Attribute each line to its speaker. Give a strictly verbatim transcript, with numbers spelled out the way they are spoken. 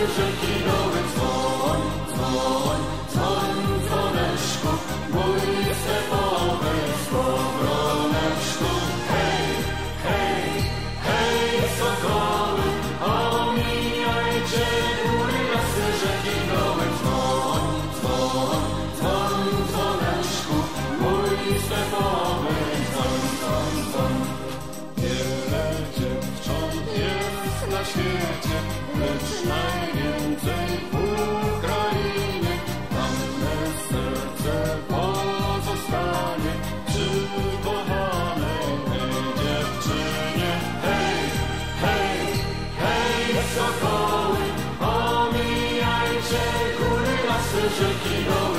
Speaker 1: rzeki doły. Dzwoń, dzwoń, dzwoń, dzwoneczku, mój stepowy skowroneczku. Hej, hej, hej, sokoły, omijajcie góry, lasy, rzeki doły. Dzwoń, dzwoń, dzwoń, dzwoneczku, mój stepowy dzwoń, dzwoń, dzwoń. Wiele dziewcząt jest na świecie, lecz najwięcej w Ukrainie. Tam me serce pozostanie przy kochanej tej dziewczynie. Hej, hej, hej, sokoły, omijajcie góry, lasy, rzeki doły.